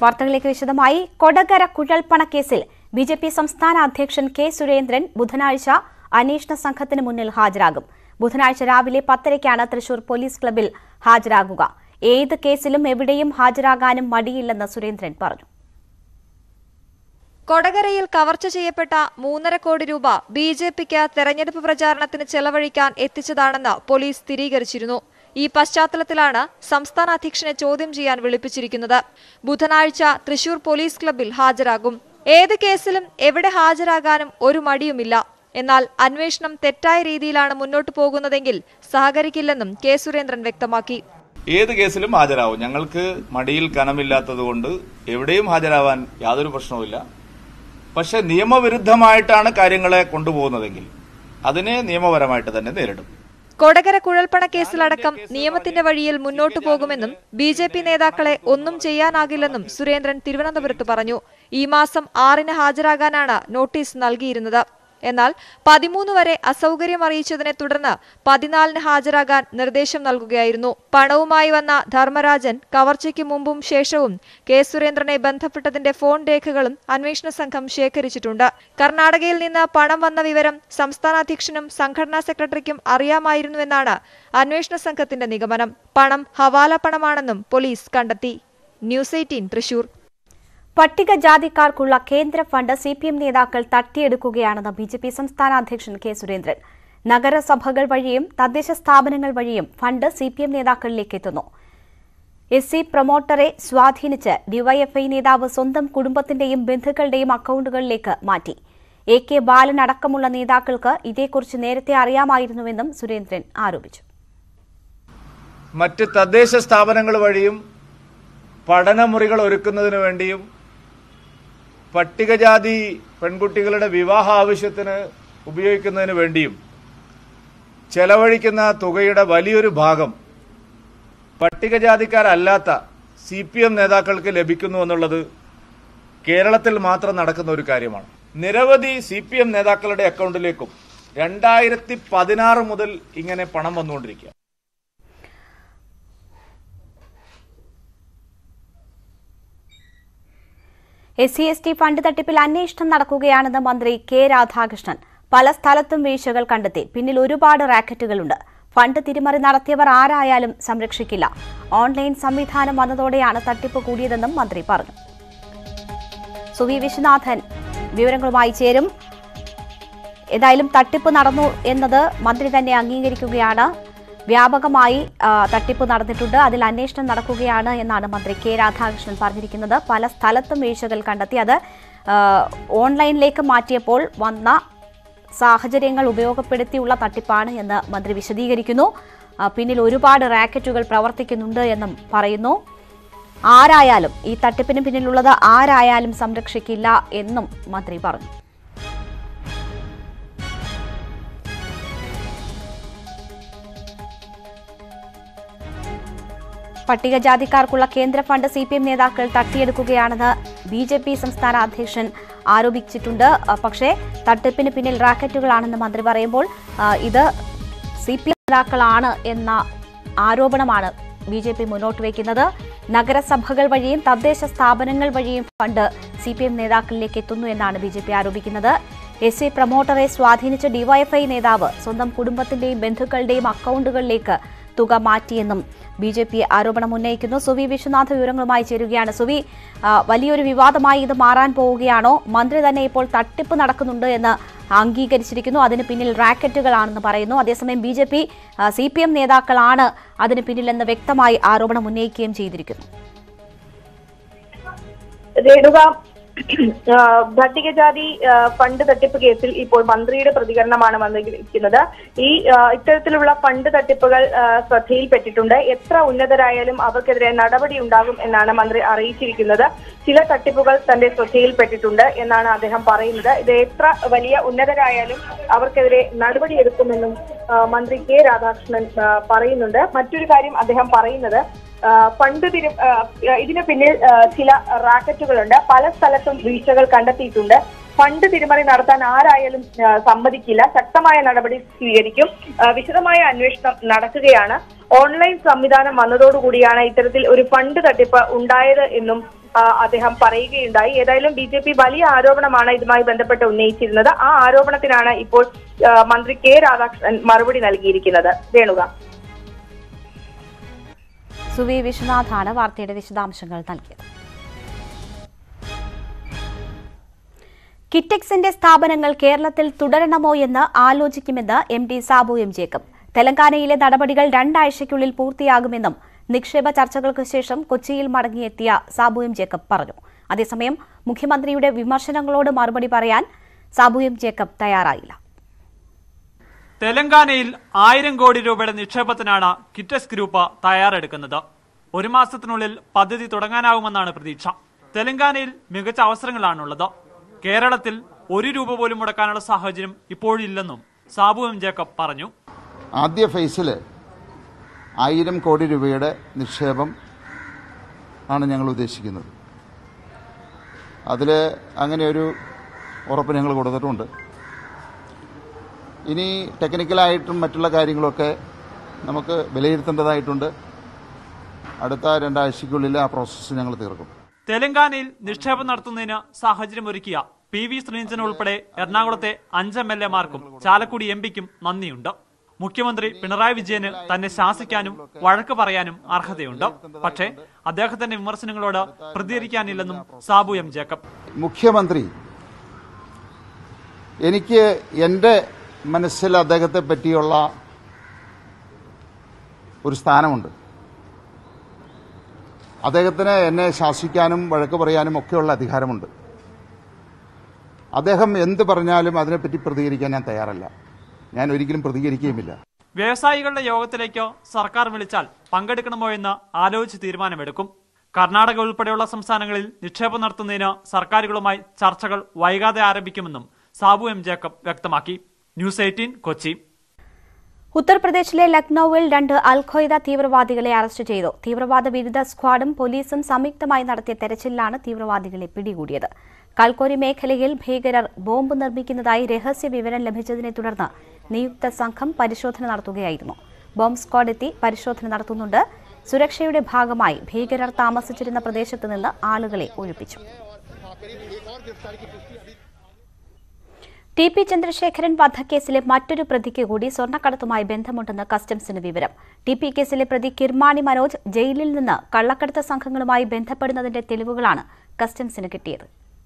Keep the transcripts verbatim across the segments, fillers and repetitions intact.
വാർത്തകളിലേക്ക് വിശദമായി. കൊടകര കുഴൽപ്പണ കേസിൽ ബി ജെ പി സംസ്ഥാന അധ്യക്ഷൻ കെ സുരേന്ദ്രൻ ബുധനാഴ്ച അന്വേഷണ സംഘത്തിന് മുന്നിൽ ഹാജരാകും. ബുധനാഴ്ച രാവിലെ പത്തരയ്ക്കാണ് തൃശൂർ പോലീസ് ക്ലബിൽ ഹാജരാകുക. ഏത് കേസിലും എവിടെയും ഹാജരാകാനും മടിയില്ലെന്ന് സുരേന്ദ്രൻ പറഞ്ഞു. കൊടകരയിൽ കവർച്ച ചെയ്യപ്പെട്ട മൂന്നര കോടി രൂപ ബി ജെ പിക്ക് തെരഞ്ഞെടുപ്പ് പ്രചാരണത്തിന് ചെലവഴിക്കാൻ എത്തിച്ചതാണെന്ന് പോലീസ് സ്ഥിരീകരിച്ചിരുന്നു. ഈ പശ്ചാത്തലത്തിലാണ് സംസ്ഥാന അധ്യക്ഷനെ ചോദ്യം ചെയ്യാൻ വിളിപ്പിച്ചിരിക്കുന്നത്. ബുധനാഴ്ച തൃശൂർ പോലീസ് ക്ലബിൽ ഹാജരാകും. ഏത് കേസിലും എവിടെ ഹാജരാകാനും ഒരു മടിയുമില്ല. എന്നാൽ അന്വേഷണം തെറ്റായ രീതിയിലാണ് മുന്നോട്ടു പോകുന്നതെങ്കിൽ സഹകരിക്കില്ലെന്നും കെ സുരേന്ദ്രൻ വ്യക്തമാക്കി. ഏത് കേസിലും ഹാജരാവും. ഞങ്ങൾക്ക് മടിയിൽ കനമില്ലാത്തതുകൊണ്ട് എവിടെയും ഹാജരാവാൻ യാതൊരു പ്രശ്നവുമില്ല. പക്ഷെ നിയമവിരുദ്ധമായിട്ടാണ് കാര്യങ്ങളെ കൊണ്ടുപോകുന്നതെങ്കിൽ അതിനെ നിയമപരമായിട്ട് തന്നെ നേരിടും. കൊടകര കുഴൽപ്പണ കേസിലടക്കം നിയമത്തിന്റെ വഴിയിൽ മുന്നോട്ടു പോകുമെന്നും ബി ജെ പി നേതാക്കളെ ഒന്നും ചെയ്യാനാകില്ലെന്നും സുരേന്ദ്രൻ തിരുവനന്തപുരത്ത് പറഞ്ഞു. ഈ മാസം ആറിന് ഹാജരാകാനാണ് നോട്ടീസ് നൽകിയിരുന്നത്. എന്നാൽ പതിമൂന്ന് വരെ അസൌകര്യം അറിയിച്ചതിനെ തുടർന്ന് പതിനാലിന് ഹാജരാകാൻ നിർദ്ദേശം നൽകുകയായിരുന്നു. പണവുമായി വന്ന ധർമ്മരാജൻ കവർച്ചയ്ക്ക് മുമ്പും ശേഷവും കെ സുരേന്ദ്രനെ ബന്ധപ്പെട്ടതിന്റെ ഫോൺ രേഖകളും അന്വേഷണ സംഘം ശേഖരിച്ചിട്ടുണ്ട്. കർണാടകയിൽ നിന്ന് പണം വന്ന വിവരം സംസ്ഥാന അധ്യക്ഷനും സംഘടനാ സെക്രട്ടറിക്കും അറിയാമായിരുന്നുവെന്നാണ് അന്വേഷണ സംഘത്തിന്റെ നിഗമനം. പണം ഹവാല പണമാണെന്നും പോലീസ് കണ്ടെത്തി. News eighteen Thrissur. പട്ടികജാതിക്കാർക്കുള്ള കേന്ദ്ര ഫണ്ട് സി പി എം നേതാക്കൾ തട്ടിയെടുക്കുകയാണെന്ന് ബി ജെ പി സംസ്ഥാന അധ്യക്ഷൻ കെ സുരേന്ദ്രൻ. നഗരസഭകൾ വഴിയും തദ്ദേശ സ്ഥാപനങ്ങൾ വഴിയും ഫണ്ട് സി പി എം നേതാക്കളിലേക്ക് എത്തുന്നു. എസ് സി പ്രൊമോട്ടറെ സ്വാധീനിച്ച് ഡിവൈഎഫ്ഐ നേതാവ് സ്വന്തം കുടുംബത്തിന്റെയും ബന്ധുക്കളുടെയും അക്കൌണ്ടുകളിലേക്ക് മാറ്റി. എ കെ ബാലൻ അടക്കമുള്ള നേതാക്കൾക്ക് ഇതേക്കുറിച്ച് നേരത്തെ അറിയാമായിരുന്നുവെന്നും സുരേന്ദ്രൻ ആരോപിച്ചു. മറ്റ് തദ്ദേശ സ്ഥാപനങ്ങൾ വഴിയും പഠനമുറികൾ ഒരുക്കുന്നതിനു വേണ്ടിയും പട്ടികജാതി പെൺകുട്ടികളുടെ വിവാഹ ആവശ്യത്തിന് ഉപയോഗിക്കുന്നതിന് വേണ്ടിയും ചെലവഴിക്കുന്ന തുകയുടെ വലിയൊരു ഭാഗം പട്ടികജാതിക്കാരല്ലാത്ത സി പി എം നേതാക്കൾക്ക് ലഭിക്കുന്നു എന്നുള്ളത് കേരളത്തിൽ മാത്രം നടക്കുന്ന ഒരു കാര്യമാണ്. നിരവധി സി പി എം നേതാക്കളുടെ അക്കൗണ്ടിലേക്കും രണ്ടായിരത്തി പതിനാറ് മുതൽ ഇങ്ങനെ പണം വന്നുകൊണ്ടിരിക്കുക. S C S T fund തട്ടിപ്പിൽ അന്വേഷണം നടക്കുകയാണെന്ന് മന്ത്രി കെ രാധാകൃഷ്ണൻ. പല സ്ഥലത്തും വീഴ്ചകൾ കണ്ടെത്തി. പിന്നിൽ ഒരുപാട് റാക്കറ്റുകളുണ്ട്. ഫണ്ട് തിരിമറി നടത്തിയവർ ആരായാലും സംരക്ഷിക്കില്ല. ഓൺലൈൻ സംവിധാനം വന്നതോടെയാണ് തട്ടിപ്പ് കൂടിയതെന്നും മന്ത്രി പറഞ്ഞു. സുവി വിശ്വനാഥൻ വിവരങ്ങളുമായി ചേരും. ഏതായാലും തട്ടിപ്പ് നടന്നു എന്നത് മന്ത്രി തന്നെ അംഗീകരിക്കുകയാണ്. വ്യാപകമായി തട്ടിപ്പ് നടന്നിട്ടുണ്ട്, അതിൽ അന്വേഷണം നടക്കുകയാണ് എന്നാണ് മന്ത്രി കെ രാധാകൃഷ്ണൻ പറഞ്ഞിരിക്കുന്നത്. പല സ്ഥലത്തും വീഴ്ചകൾ കണ്ടെത്തി. അത് ഓൺലൈനിലേക്ക് മാറ്റിയപ്പോൾ വന്ന സാഹചര്യങ്ങൾ ഉപയോഗപ്പെടുത്തിയുള്ള തട്ടിപ്പാണ് എന്ന് മന്ത്രി വിശദീകരിക്കുന്നു. പിന്നിൽ ഒരുപാട് റാക്കറ്റുകൾ പ്രവർത്തിക്കുന്നുണ്ട് എന്നും പറയുന്നു. ആരായാലും ഈ തട്ടിപ്പിന് പിന്നിലുള്ളത് ആരായാലും സംരക്ഷിക്കില്ല എന്നും മന്ത്രി പറഞ്ഞു. പട്ടികജാതിക്കാർക്കുള്ള കേന്ദ്ര ഫണ്ട് സി പി എം നേതാക്കൾ തട്ടിയെടുക്കുകയാണെന്ന് ബി ജെ പി സംസ്ഥാന അധ്യക്ഷൻ ആരോപിച്ചിട്ടുണ്ട്. പക്ഷേ തട്ടിപ്പിന് പിന്നിൽ റാക്കറ്റുകളാണെന്ന് മന്ത്രി പറയുമ്പോൾ ഇത് സി പി എം നേതാക്കളാണ് എന്ന ആരോപണമാണ് ബി ജെ പി മുന്നോട്ട് വയ്ക്കുന്നത്. നഗരസഭകൾ വഴിയും തദ്ദേശ സ്ഥാപനങ്ങൾ വഴിയും ഫണ്ട് സി പി എം നേതാക്കളിലേക്ക് എത്തുന്നു എന്നാണ് ബി ജെ പി ആരോപിക്കുന്നത്. എസ് സി പ്രൊമോട്ടറെ സ്വാധീനിച്ച ഡിവൈഎഫ്ഐ നേതാവ് സ്വന്തം കുടുംബത്തിന്റെയും ബന്ധുക്കളുടെയും അക്കൌണ്ടുകളിലേക്ക് തുക മാറ്റിയെന്നും ബി ജെ പി ആരോപണം ഉന്നയിക്കുന്നു. സുവി വിശ്വനാഥ് വിവരങ്ങളുമായി ചേരുകയാണ്. സുവി, വലിയൊരു വിവാദമായി ഇത് മാറാൻ പോവുകയാണോ? മന്ത്രി തന്നെ ഇപ്പോൾ തട്ടിപ്പ് നടക്കുന്നുണ്ട് എന്ന് അംഗീകരിച്ചിരിക്കുന്നു. അതിന് പിന്നിൽ റാക്കറ്റുകളാണെന്ന് പറയുന്നു. അതേസമയം B J P C P M നേതാക്കളാണ് അതിന് പിന്നിലെന്ന് വ്യക്തമായി ആരോപണം ഉന്നയിക്കുകയും ചെയ്തിരിക്കുന്നു. പട്ടികജാതി ഫണ്ട് തട്ടിപ്പ് കേസിൽ ഇപ്പോൾ മന്ത്രിയുടെ പ്രതികരണമാണ് വന്നിരിക്കുന്നത്. ഈ ഇത്തരത്തിലുള്ള ഫണ്ട് തട്ടിപ്പുകൾ ശ്രദ്ധയിൽപ്പെട്ടിട്ടുണ്ട്. എത്ര ഉന്നതരായാലും അവർക്കെതിരെ നടപടി ഉണ്ടാകും എന്നാണ് മന്ത്രി അറിയിച്ചിരിക്കുന്നത്. ചില തട്ടിപ്പുകൾ തന്റെ ശ്രദ്ധയിൽപ്പെട്ടിട്ടുണ്ട് എന്നാണ് അദ്ദേഹം പറയുന്നത്. ഇത് എത്ര വലിയ ഉന്നതരായാലും അവർക്കെതിരെ നടപടിയെടുക്കുമെന്നും മന്ത്രി കെ രാധാകൃഷ്ണൻ പറയുന്നുണ്ട്. മറ്റൊരു കാര്യം അദ്ദേഹം പറയുന്നത് ഫണ്ട് തിരി ഇതിന് പിന്നിൽ ചില റാക്കറ്റുകളുണ്ട്. പല സ്ഥലത്തും വീഴ്ചകൾ കണ്ടെത്തിയിട്ടുണ്ട്. ഫണ്ട് തിരിമറി നടത്താൻ ആരായാലും സമ്മതിക്കില്ല. ശക്തമായ നടപടി സ്വീകരിക്കും. വിശദമായ അന്വേഷണം നടക്കുകയാണ്. ഓൺലൈൻ സംവിധാനം വന്നതോടുകൂടിയാണ് ഇത്തരത്തിൽ ഒരു ഫണ്ട് തട്ടിപ്പ് ഉണ്ടായത് എന്നും അദ്ദേഹം പറയുകയുണ്ടായി. ഏതായാലും ബി ജെ പി വലിയ ആരോപണമാണ് ഇതുമായി ബന്ധപ്പെട്ട് ഉന്നയിച്ചിരുന്നത്. ആ ആരോപണത്തിനാണ് ഇപ്പോൾ മന്ത്രി കെ രാധാകൃഷ്ണൻ മറുപടി നൽകിയിരിക്കുന്നത്. രേണുക. സുവി വിശ്വനാഥാണ് വാർത്തയുടെ വിശദാംശങ്ങൾ നൽകിയത്. കിറ്റെക്സിന്റെ സ്ഥാപനങ്ങൾ കേരളത്തിൽ തുടരണമോ എന്ന് ആലോചിക്കുമെന്ന് M D Sabu M Jacob. തെലങ്കാനയിലെ നടപടികൾ രണ്ടാഴ്ചയ്ക്കുള്ളിൽ പൂർത്തിയാകുമെന്നും നിക്ഷേപ ചർച്ചകൾക്ക് ശേഷം കൊച്ചിയിൽ മടങ്ങിയെത്തിയ സാബു എം ജേക്കബ് പറഞ്ഞു. അതേസമയം മുഖ്യമന്ത്രിയുടെ വിമർശനങ്ങളോട് മറുപടി പറയാൻ സാബു എം ജേക്കബ് തയ്യാറായില്ല. തെലങ്കാനയിൽ ആയിരം കോടി രൂപയുടെ നിക്ഷേപത്തിനാണ് കിറ്റെക്സ് ഗ്രൂപ്പ് തയ്യാറെടുക്കുന്നത്. ഒരു മാസത്തിനുള്ളിൽ പദ്ധതി തുടങ്ങാനാവുമെന്നാണ് പ്രതീക്ഷ. തെലങ്കാനയിൽ മികച്ച അവസരങ്ങളാണുള്ളത്. കേരളത്തിൽ ഒരു രൂപ പോലും മുടക്കാനുള്ള സാഹചര്യം ഇപ്പോഴില്ലെന്നും സാബു എം ജേക്കബ് പറഞ്ഞു. ആദ്യ ഫേസിൽ ആയിരം കോടി രൂപയുടെ നിക്ഷേപം ആണ് ഞങ്ങൾ ഉദ്ദേശിക്കുന്നത്. അതിൽ അങ്ങനെ ഒരു ഉറപ്പ് ഞങ്ങൾ കൊടുത്തിട്ടുണ്ട്. ഇനി ടെക്നിക്കലായിട്ടും മറ്റുള്ള കാര്യങ്ങളൊക്കെ നമുക്ക് വിലയിരുത്തേണ്ടതായിട്ടുണ്ട്. അടുത്ത രണ്ടാഴ്ചയ്ക്കുള്ളിൽ ആ പ്രോസസ്സ് ഞങ്ങൾ തീർക്കും. തെലങ്കാനയിൽ നിക്ഷേപം നടത്തുന്നതിന് സാഹചര്യം ഒരുക്കിയ പി വി ശ്രീനിധൻ ഉൾപ്പെടെ എറണാകുളത്തെ അഞ്ച് എം എൽ എമാർക്കും ചാലക്കുടി എം പിക്കും നന്ദിയുണ്ട്. മുഖ്യമന്ത്രി പിണറായി വിജയന് തന്നെ ശാസിക്കാനും വഴക്ക് പറയാനും അർഹതയുണ്ട്. പക്ഷേ അദ്ദേഹത്തിന്റെ വിമർശനങ്ങളോട് പ്രതികരിക്കാനില്ലെന്നും സാബു എം ജേക്കബ്. മുഖ്യമന്ത്രി, എനിക്ക് എൻ്റെ മനസ്സിൽ അദ്ദേഹത്തെ പറ്റിയുള്ള ഒരു സ്ഥാനമുണ്ട്. അദ്ദേഹത്തിന് എന്നെ ശാസിക്കാനും വഴക്ക് പറയാനും ഒക്കെയുള്ള അധികാരമുണ്ട്. അദ്ദേഹം എന്ത് പറഞ്ഞാലും അതിനെപ്പറ്റി പ്രതികരിക്കാൻ ഞാൻ തയ്യാറല്ല. ഞാൻ ഒരിക്കലും പ്രതികരിക്കുകയുമില്ല. വ്യവസായികളുടെ യോഗത്തിലേക്ക് സർക്കാർ വിളിച്ചാൽ പങ്കെടുക്കണമോ എന്ന് ആലോചിച്ച് തീരുമാനമെടുക്കും. കർണാടക ഉൾപ്പെടെയുള്ള സംസ്ഥാനങ്ങളിൽ നിക്ഷേപം നടത്തുന്നതിന് സർക്കാരുകളുമായി ചർച്ചകൾ വൈകാതെ ആരംഭിക്കുമെന്നും സാബു എം ജേക്കബ് വ്യക്തമാക്കി. News eighteen Kochi. ഉത്തർപ്രദേശിലെ ലക്നൌവിൽ രണ്ട് അൽ ഖ്വയ്ദ തീവ്രവാദികളെ അറസ്റ്റ് ചെയ്തു. തീവ്രവാദ വിരുദ്ധ സ്ക്വാഡും പോലീസും സംയുക്തമായി നടത്തിയ തെരച്ചിലിലാണ് തീവ്രവാദികളെ പിടികൂടിയത്. കൽക്കോരി മേഖലയിൽ ഭീകരർ ബോംബ് നിർമ്മിക്കുന്നതായി രഹസ്യ വിവരം ലഭിച്ചതിനെ തുടർന്ന് നിയുക്ത സംഘം പരിശോധന നടത്തുകയായിരുന്നു. ബോംബ് സ്ക്വാഡ് എത്തി പരിശോധന നടത്തുന്നുണ്ട്. സുരക്ഷയുടെ ഭാഗമായി ഭീകരർ താമസിച്ചിരുന്ന പ്രദേശത്ത് നിന്ന് ആളുകളെ ഒഴിപ്പിച്ചു. ടി പി ചന്ദ്രശേഖരൻ വധക്കേസിലെ മറ്റൊരു പ്രതിക്ക് കൂടി സ്വർണ്ണക്കടത്തുമായി ബന്ധമുണ്ടെന്ന് കസ്റ്റംസിന് വിവരം. ടി പി കേസിലെ പ്രതി കിർമാണി മനോജ് ജയിലിൽ നിന്ന് കള്ളക്കടത്ത് സംഘങ്ങളുമായി ബന്ധപ്പെടുന്നതിന്റെ തെളിവുകളാണ് കസ്റ്റംസിന് കിട്ടിയത്.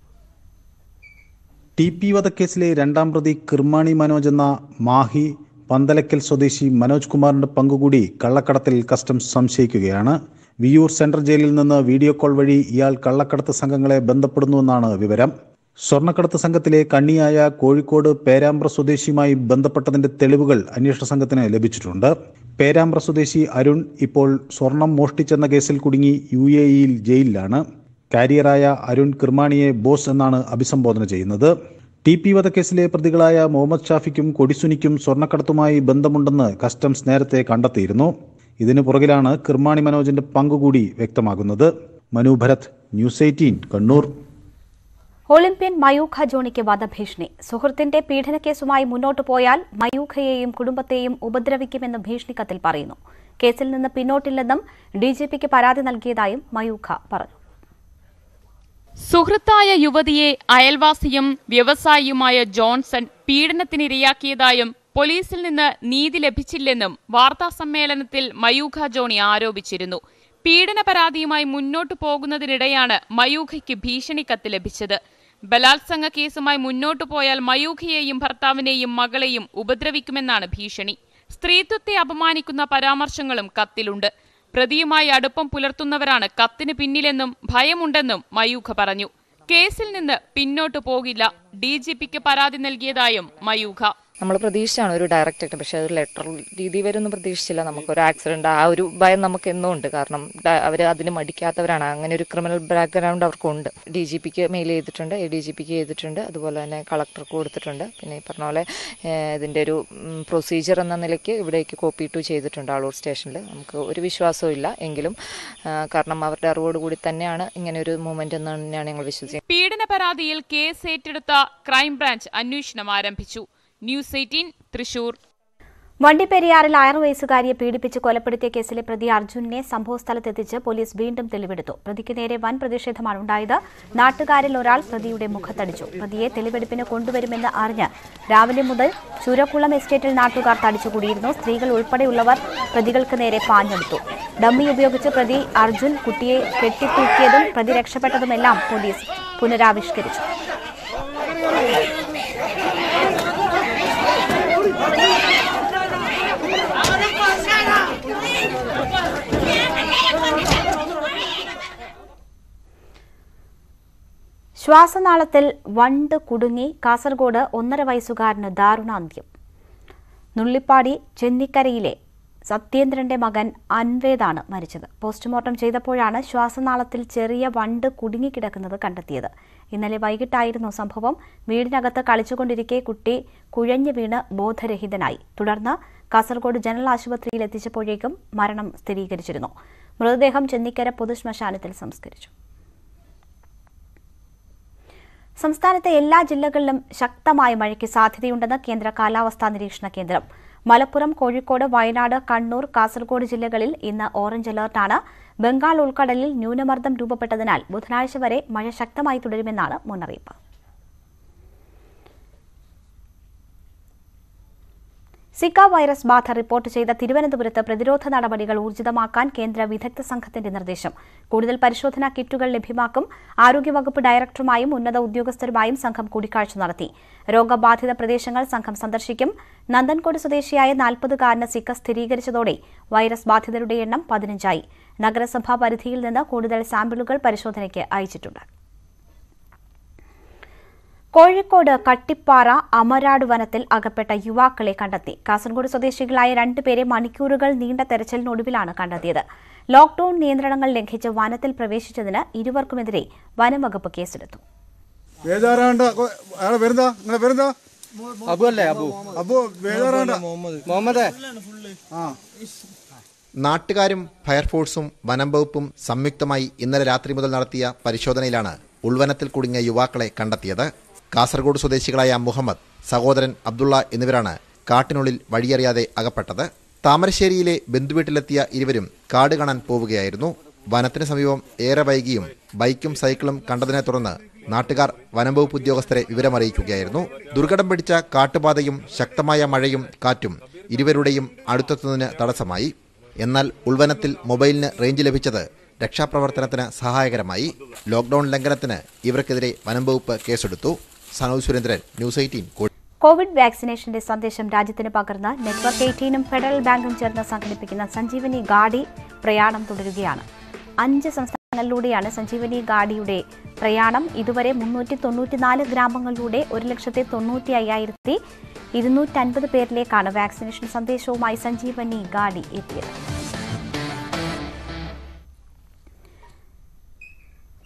ടി പി വധക്കേസിലെ രണ്ടാം പ്രതി കിർമാണി മനോജ് എന്ന മാഹി പന്തലക്കൽ സ്വദേശി മനോജ് കുമാറിന്റെ പങ്കുകൂടി കള്ളക്കടത്തിൽ കസ്റ്റംസ് സംശയിക്കുകയാണ്. വിയൂർ സെൻട്രൽ ജയിലിൽ നിന്ന് വീഡിയോ കോൾ വഴി ഇയാൾ കള്ളക്കടത്ത് സംഘങ്ങളെ ബന്ധപ്പെടുന്നുവെന്നാണ് വിവരം. സ്വർണ്ണക്കടത്ത് സംഘത്തിലെ കണ്ണിയായ കോഴിക്കോട് പേരാമ്പ്ര സ്വദേശിയുമായി ബന്ധപ്പെട്ടതിന്റെ തെളിവുകൾ അന്വേഷണ സംഘത്തിന് ലഭിച്ചിട്ടുണ്ട്. പേരാമ്പ്ര സ്വദേശി അരുൺ ഇപ്പോൾ സ്വർണം മോഷ്ടിച്ചെന്ന കേസിൽ കുടുങ്ങി യു എ ഇയിൽ ജയിലിലാണ്. കാരിയറായ അരുൺ കിർമാണിയെ ബോസ് എന്നാണ് അഭിസംബോധന ചെയ്യുന്നത്. ടി പി വധക്കേസിലെ പ്രതികളായ മുഹമ്മദ് ഷാഫിക്കും കൊടിസുനിക്കും സ്വർണ്ണക്കടത്തുമായി ബന്ധമുണ്ടെന്ന് കസ്റ്റംസ് നേരത്തെ കണ്ടെത്തിയിരുന്നു. ഇതിനു പുറകിലാണ് കിർമാണി മനോജിന്റെ പങ്കുകൂടി വ്യക്തമാകുന്നത്. Manu Bharat, news eighteen, Kannur. Olympian Mayookha ജോണിക്ക് വധഭീഷണി. സുഹൃത്തിന്റെ പീഡനക്കേസുമായി മുന്നോട്ടു പോയാൽ മയൂഖയെയും കുടുംബത്തെയും ഉപദ്രവിക്കുമെന്ന് ഭീഷണിക്കത്തിൽ പറയുന്നു. കേസിൽ നിന്ന് പിന്നോട്ടില്ലെന്നും ഡിജിപിക്ക് പരാതി നൽകിയതായും മയൂഖ പറഞ്ഞു. സുഹൃത്തായ യുവതിയെ അയൽവാസിയും വ്യവസായിയുമായ ജോൺസൺ പീഡനത്തിനിരയാക്കിയതായും പോലീസിൽ നിന്ന് നീതി ലഭിച്ചില്ലെന്നും വാർത്താസമ്മേളനത്തിൽ മയൂഖ ജോണി ആരോപിച്ചിരുന്നു. പീഡന പരാതിയുമായി മുന്നോട്ടു പോകുന്നതിനിടെയാണ് മയൂഖയ്ക്ക് ഭീഷണിക്കത്ത് ലഭിച്ചത്. ബലാത്സംഗ കേസുമായി മുന്നോട്ടു പോയാൽ മയൂഖയെയും ഭർത്താവിനെയും മകളെയും ഉപദ്രവിക്കുമെന്നാണ് ഭീഷണി. സ്ത്രീത്വത്തെ അപമാനിക്കുന്ന പരാമർശങ്ങളും കത്തിലുണ്ട്. പ്രതിയുമായി അടുപ്പം പുലർത്തുന്നവരാണ് കത്തിന് പിന്നിലെന്നും ഭയമുണ്ടെന്നും മയൂഖ പറഞ്ഞു. കേസിൽ നിന്ന് പിന്നോട്ടു പോകില്ല, ഡി ജി പിക്ക് പരാതി നൽകിയതായും മയൂഖ. നമ്മൾ പ്രതീക്ഷിച്ചാണ് ഒരു ഡയറക്റ്റ്, പക്ഷേ ഒരു ലെറ്റർ രീതി വരെയൊന്നും പ്രതീക്ഷിച്ചില്ല. നമുക്കൊരു ആക്സിഡന്റ് ആ ഒരു ഭയം നമുക്ക് എന്നും ഉണ്ട്. കാരണം അവർ അതിന് മടിക്കാത്തവരാണ്. അങ്ങനെ ഒരു ക്രിമിനൽ ബാക്ക്ഗ്രൗണ്ട് അവർക്കുണ്ട്. ഡി ജി പിക്ക് മെയിൽ ചെയ്തിട്ടുണ്ട്, എ ഡി ജി പിക്ക് ചെയ്തിട്ടുണ്ട്, അതുപോലെ തന്നെ കളക്ടർക്ക് കൊടുത്തിട്ടുണ്ട്. പിന്നെ ഈ പറഞ്ഞ പോലെ ഇതിൻ്റെ ഒരു പ്രൊസീജിയർ എന്ന നിലയ്ക്ക് ഇവിടേക്ക് കോപ്പി ടു ചെയ്തിട്ടുണ്ട് ആളൂർ സ്റ്റേഷനിൽ. നമുക്ക് ഒരു വിശ്വാസവും ഇല്ല എങ്കിലും, കാരണം അവരുടെ അറിവോടുകൂടി തന്നെയാണ് ഇങ്ങനെ ഒരു മൂവ്മെന്റ് എന്ന് തന്നെയാണ് ഞങ്ങൾ വിശ്വസിക്കുന്നത്. പീഡന പരാതിയിൽ കേസ് ഏറ്റെടുത്ത ക്രൈംബ്രാഞ്ച് അന്വേഷണം ആരംഭിച്ചു. News eighteen Thrissur. വണ്ടിപ്പെരിയാറിൽ ആറു വയസ്സുകാരിയെ പീഡിപ്പിച്ച് കൊലപ്പെടുത്തിയ കേസിലെ പ്രതി അർജുനെ സംഭവസ്ഥലത്തെത്തിച്ച് പോലീസ് വീണ്ടും തെളിവെടുത്തു. പ്രതിക്ക് നേരെ വൻ പ്രതിഷേധമാണ് ഉണ്ടായത്. നാട്ടുകാരിൽ ഒരാൾ പ്രതിയുടെ മുഖത്തടിച്ചു. പ്രതിയെ തെളിവെടുപ്പിന് കൊണ്ടുവരുമെന്ന് അറിഞ്ഞ് രാവിലെ മുതൽ ചുരക്കുളം എസ്റ്റേറ്റിൽ നാട്ടുകാർ തടിച്ചുകൂടിയിരുന്നു. സ്ത്രീകൾ ഉൾപ്പെടെയുള്ളവർ പ്രതികൾക്ക് നേരെ പാഞ്ഞെടുത്തു. ഡമ്മി ഉപയോഗിച്ച് പ്രതി അർജുൻ കുട്ടിയെ കെട്ടിത്തൂക്കിയതും പ്രതി രക്ഷപ്പെട്ടതുമെല്ലാം പോലീസ് പുനരാവിഷ്കരിച്ചു. ശ്വാസനാളത്തിൽ വണ്ട് കുടുങ്ങി കാസർഗോഡ് ഒന്നര വയസ്സുകാരന് ദാരുണാന്ത്യം. നുള്ളിപ്പാടി ചെന്നിക്കരയിലെ സത്യേന്ദ്രന്റെ മകൻ അൻവേദാണ് മരിച്ചത്. പോസ്റ്റ്മോർട്ടം ചെയ്തപ്പോഴാണ് ശ്വാസനാളത്തിൽ ചെറിയ വണ്ട് കുടുങ്ങിക്കിടക്കുന്നത് കണ്ടെത്തിയത്. ഇന്നലെ വൈകിട്ടായിരുന്നു സംഭവം. വീടിനകത്ത് കളിച്ചുകൊണ്ടിരിക്കെ കുട്ടി കുഴഞ്ഞു വീണ് ബോധരഹിതനായി. തുടർന്ന് കാസർഗോഡ് ജനറൽ ആശുപത്രിയിൽ എത്തിച്ചപ്പോഴേക്കും മരണം സ്ഥിരീകരിച്ചിരുന്നു. മൃതദേഹം ചെന്നിക്കര പൊതുശ്മശാനത്തിൽ സംസ്കരിച്ചു. സംസ്ഥാനത്തെ എല്ലാ ജില്ലകളിലും ശക്തമായ മഴയ്ക്ക് സാധ്യതയുണ്ടെന്ന് കേന്ദ്ര കാലാവസ്ഥാ നിരീക്ഷണ കേന്ദ്രം. മലപ്പുറം, കോഴിക്കോട്, വയനാട്, കണ്ണൂർ, കാസർഗോഡ് ജില്ലകളിൽ ഇന്ന് ഓറഞ്ച് അലർട്ടാണ്. ബംഗാൾ ഉൾക്കടലിൽ ന്യൂനമർദ്ദം രൂപപ്പെട്ടതിനാൽ ബുധനാഴ്ച വരെ മഴ ശക്തമായി തുടരുമെന്നാണ് മുന്നറിയിപ്പ്. സിക്ക വൈറസ് ബാധ റിപ്പോർട്ട് ചെയ്ത തിരുവനന്തപുരത്ത് പ്രതിരോധ നടപടികൾ ഊർജിതമാക്കാൻ കേന്ദ്ര വിദഗ്ധ സംഘത്തിന്റെ നിർദ്ദേശം. കൂടുതൽ പരിശോധനാ കിറ്റുകൾ ലഭ്യമാക്കും. ആരോഗ്യവകുപ്പ് ഡയറക്ടറുമായും ഉന്നത ഉദ്യോഗസ്ഥരുമായും സംഘം കൂടിക്കാഴ്ച നടത്തി. രോഗബാധിത പ്രദേശങ്ങൾ സംഘം സന്ദർശിക്കും. നന്ദൻകോട് സ്വദേശിയായ നാൽപ്പതുകാരന് സിക്ക സ്ഥിരീകരിച്ചതോടെ വൈറസ് ബാധിതരുടെ എണ്ണം പതിനഞ്ചായി. നഗരസഭാ പരിധിയിൽ നിന്ന് കൂടുതൽ സാമ്പിളുകൾ പരിശോധനയ്ക്ക് അയച്ചിട്ടുണ്ട്. കോഴിക്കോട് കട്ടിപ്പാറ അമരാട് വനത്തിൽ അകപ്പെട്ട യുവാക്കളെ കണ്ടെത്തി. കാസർഗോഡ് സ്വദേശികളായ രണ്ടുപേരെ മണിക്കൂറുകൾ നീണ്ട തെരച്ചിലിനൊടുവിലാണ് കണ്ടെത്തിയത്. ലോക്ഡൌൺ നിയന്ത്രണങ്ങൾ ലംഘിച്ച് വനത്തിൽ പ്രവേശിച്ചതിന് ഇരുവർക്കുമെതിരെ വനംവകുപ്പ് കേസെടുത്തു. നാട്ടുകാരും ഫയർഫോഴ്സും വനം വകുപ്പും സംയുക്തമായി ഇന്നലെ രാത്രി മുതൽ നടത്തിയ പരിശോധനയിലാണ് ഉൾവനത്തിൽ കുടുങ്ങിയ യുവാക്കളെ കണ്ടെത്തിയത്. കാസർഗോഡ് സ്വദേശികളായ മുഹമ്മദ്, സഹോദരൻ അബ്ദുള്ള എന്നിവരാണ് കാട്ടിനുള്ളിൽ വഴിയറിയാതെ അകപ്പെട്ടത്. താമരശ്ശേരിയിലെ ബന്ധുവീട്ടിലെത്തിയ ഇരുവരും കാട് കാണാൻ പോവുകയായിരുന്നു. വനത്തിന് സമീപം ഏറെ വൈകിയും ബൈക്കും സൈക്കിളും കണ്ടതിനെ തുടർന്ന് നാട്ടുകാർ വനംവകുപ്പ് ഉദ്യോഗസ്ഥരെ വിവരമറിയിക്കുകയായിരുന്നു. ദുർഘടം പിടിച്ച കാട്ടുപാതയും ശക്തമായ മഴയും കാറ്റും ഇരുവരുടെയും അടുത്തെത്തുന്നതിന് തടസ്സമായി. എന്നാൽ ഉൾവനത്തിൽ മൊബൈലിന് റേഞ്ച് ലഭിച്ചത് രക്ഷാപ്രവർത്തനത്തിന് സഹായകരമായി. ലോക്ഡൌൺ ലംഘനത്തിന് ഇവർക്കെതിരെ വനംവകുപ്പ് കേസെടുത്തു. Sanoj Surendran, news eighteen. Covid വാക്സിനേഷന്റെ സന്ദേശം രാജ്യത്തിന് പകർന്ന് നെറ്റ്വർക്ക് എയ്റ്റീനും ഫെഡറൽ ബാങ്കും ചേർന്ന് സംഘടിപ്പിക്കുന്ന സഞ്ജീവനി ഗാഡി പ്രയാണം തുടരുകയാണ്. അഞ്ച് സംസ്ഥാനങ്ങളിലൂടെയാണ് സഞ്ജീവനി ഗാഡിയുടെ പ്രയാണം. ഇതുവരെ മുന്നൂറ്റി തൊണ്ണൂറ്റിനാല് ഗ്രാമങ്ങളിലൂടെ ഒരു ലക്ഷത്തി തൊണ്ണൂറ്റി അയ്യായിരത്തി ഇരുന്നൂറ്റി അൻപത് പേരിലേക്കാണ് വാക്സിനേഷൻ സന്ദേശവുമായി സഞ്ജീവനി ഗാഡി എത്തിയത്.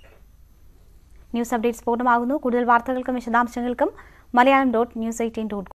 ന്യൂസ് അപ്ഡേറ്റ്സ് പൂർണ്ണമാകുന്നു. കൂടുതൽ വാർത്തകൾക്കും വിശദാംശങ്ങൾക്കും Malayalam dot news eighteen dot